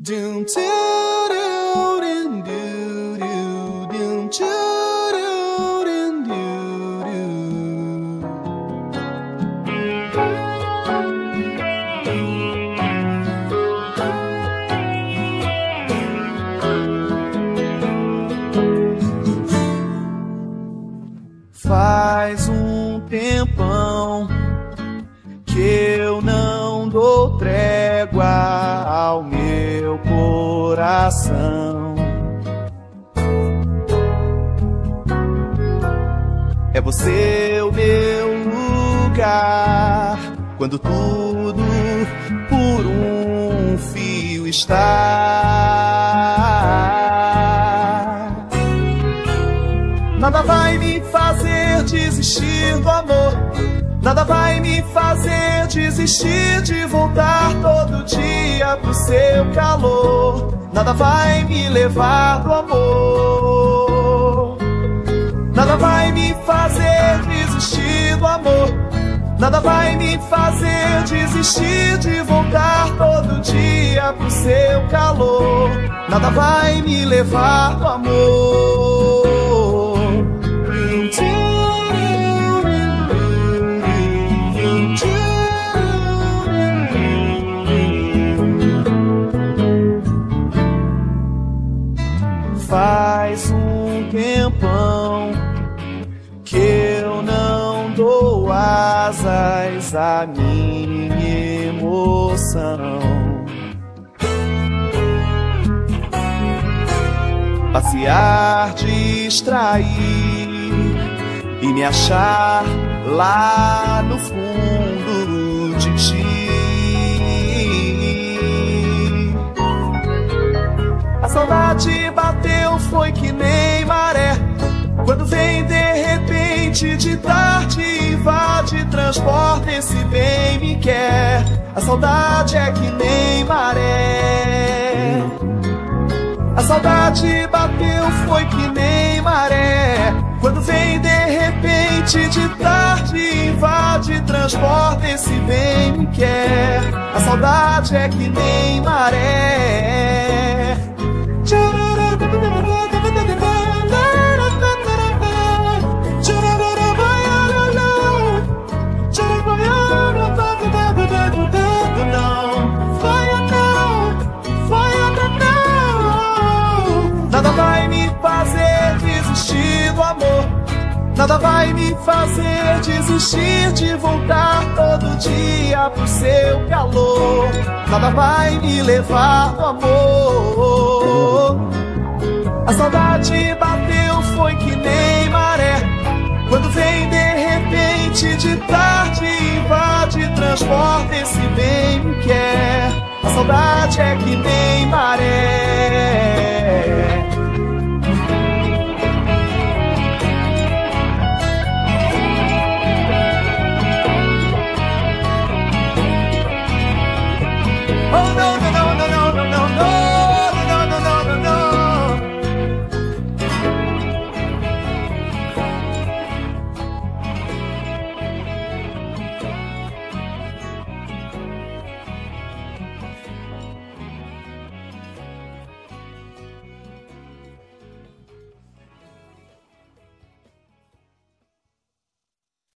Doom to do do do do doom to do do do. Faz um tempão que eu não dou trégua ao meu coração. É você o meu lugar, quando tudo por um fio está. Nada vai me fazer desistir do amor, nada vai me fazer desistir de voltar todo dia pro seu calor. Nada vai me levar do amor, nada vai me fazer desistir do amor, nada vai me fazer desistir de voltar todo dia pro seu calor. Nada vai me levar do amor. Faz um tempão que eu não dou asas à minha emoção. Passear, distrair e me achar lá no fundo de ti. A saudade bateu, foi que nem maré, quando vem de repente de tarde, invade, transporta, esse bem me quer. A saudade é que nem maré. A saudade bateu, foi que nem maré, quando vem de repente de tarde, invade, transporta, esse bem me quer. A saudade é que nem maré. Nada vai me fazer desistir do amor, nada vai me fazer desistir de voltar todo dia pro seu calor. Nada vai me levar do amor. A saudade bateu, foi que nem maré, quando vem de repente de tarde, invade, transporta, esse bem me quer. A saudade é que nem maré.